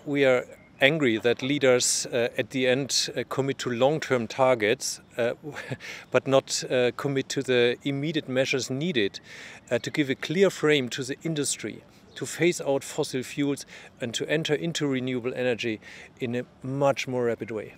we are angry that leaders at the end commit to long-term targets, but not commit to the immediate measures needed to give a clear frame to the industry to phase out fossil fuels and to enter into renewable energy in a much more rapid way.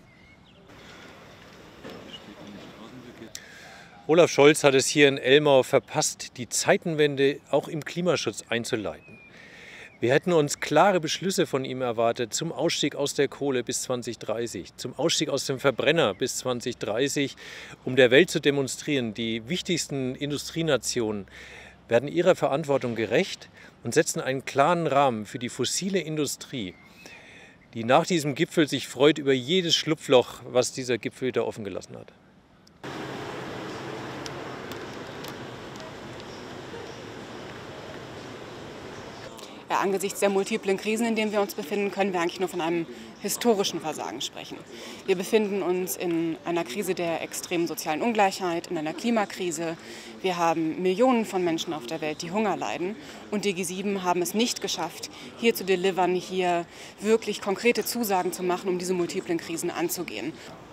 Olaf Scholz hat es hier in Elmau verpasst, die Zeitenwende auch im Klimaschutz einzuleiten. Wir hätten uns klare Beschlüsse von ihm erwartet zum Ausstieg aus der Kohle bis 2030, zum Ausstieg aus dem Verbrenner bis 2030, um der Welt zu demonstrieren, die wichtigsten Industrienationen werden ihrer Verantwortung gerecht und setzen einen klaren Rahmen für die fossile Industrie, die nach diesem Gipfel sich freut über jedes Schlupfloch, was dieser Gipfel wieder offen gelassen hat. Ja, angesichts der multiplen Krisen, in denen wir uns befinden, können wir eigentlich nur von einem historischen Versagen sprechen. Wir befinden uns in einer Krise der extremen sozialen Ungleichheit, in einer Klimakrise. Wir haben Millionen von Menschen auf der Welt, die Hunger leiden. Und die G7 haben es nicht geschafft, hier zu delivern, hier wirklich konkrete Zusagen zu machen, um diese multiplen Krisen anzugehen.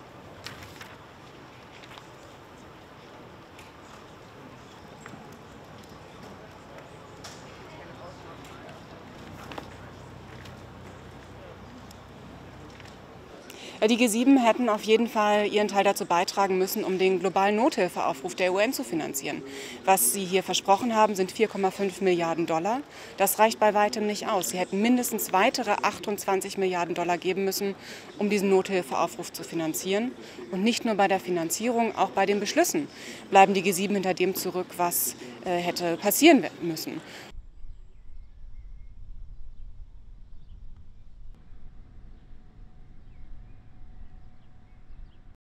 Die G7 hätten auf jeden Fall ihren Teil dazu beitragen müssen, um den globalen Nothilfeaufruf der UN zu finanzieren. Was sie hier versprochen haben, sind 4,5 Milliarden $. Das reicht bei weitem nicht aus. Sie hätten mindestens weitere 28 Milliarden $ geben müssen, um diesen Nothilfeaufruf zu finanzieren. Und nicht nur bei der Finanzierung, auch bei den Beschlüssen bleiben die G7 hinter dem zurück, was hätte passieren müssen.